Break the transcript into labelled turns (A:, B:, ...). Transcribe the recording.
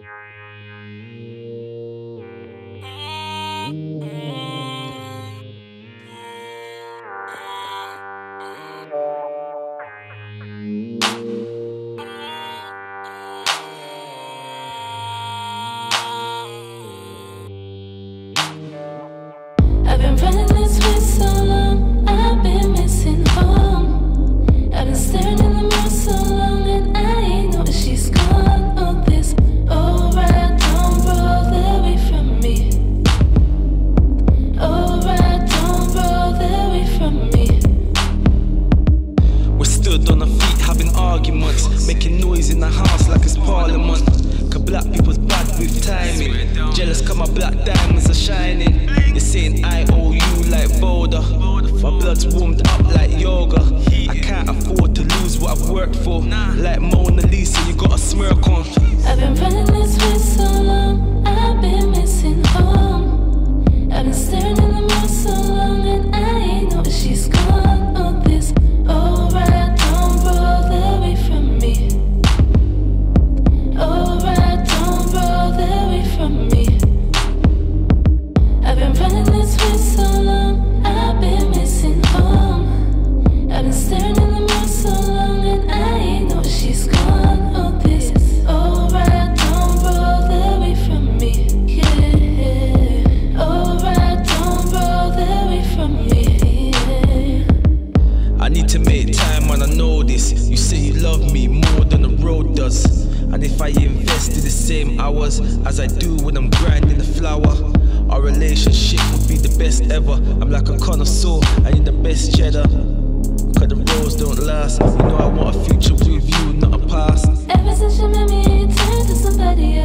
A: I've been running this way so long, I've been missing home. I've been staring in the mirror so long, and I ain't noticed she's gone. Oh, this alright, don't roll away from me. Alright, don't roll away from me.
B: We stood on our feet having arguments, making noise in the house like it's parliament. Cause black people's bad with timing. Jealous cause my black diamonds are shining. You're saying I owe you like Boulder. My blood's warmed up like yoga. I can't afford to lose what I've worked for. Like Mona Lisa, you got a smirk on.
A: I've been running this way so long, I've been missing home. I've been staring in the mirror so long, and I ain't noticed she's gone. Oh, this alright, don't roll away from me. Alright, don't roll away from me. I've been running this way so long, I've been missing home. I've been staring in the mirror so long, and I ain't noticed she's gone. Oh, this alright, don't roll away from me. Yeah, alright, don't roll away from me. Yeah.
B: I need to make time and I know this. You say you love me more than the road does. And if I invested the same hours as I do when I'm grinding the flour, our relationship would be the best ever. I'm like a connoisseur, I need the best cheddar. Cause the roads don't last. You know I want a future with you, not a past.
A: Ever since you met me, you turned to somebody else.